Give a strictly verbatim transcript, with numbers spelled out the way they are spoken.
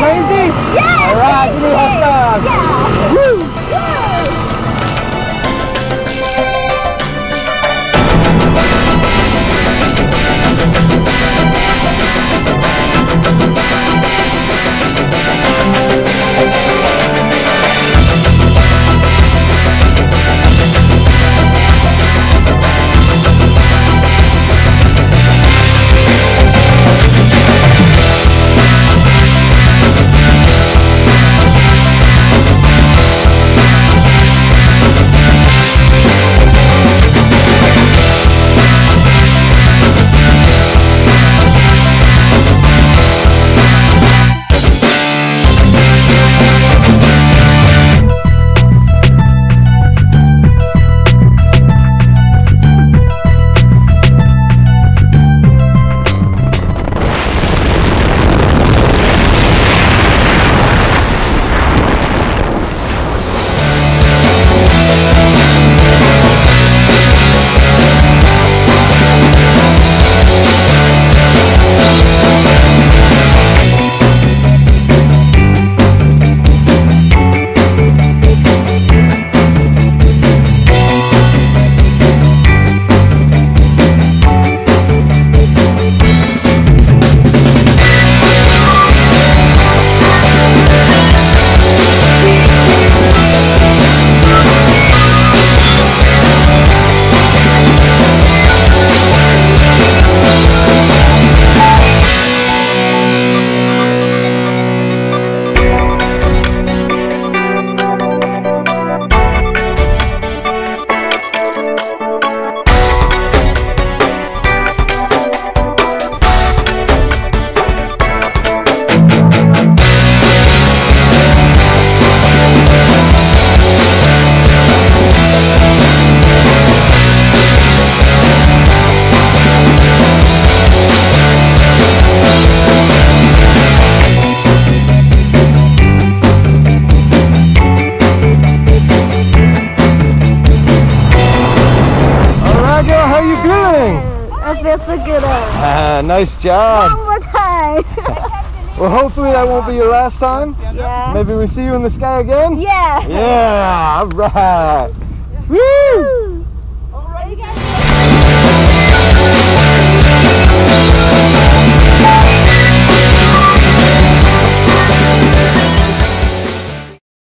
crazy? Yeah! All right, give me a high five. Yeah! Woo! Woo! I feel so good. Ah, nice job. One more time. Well, hopefully that won't be your last time. Yeah. Maybe we see you in the sky again? Yeah. Yeah, all right. Woo!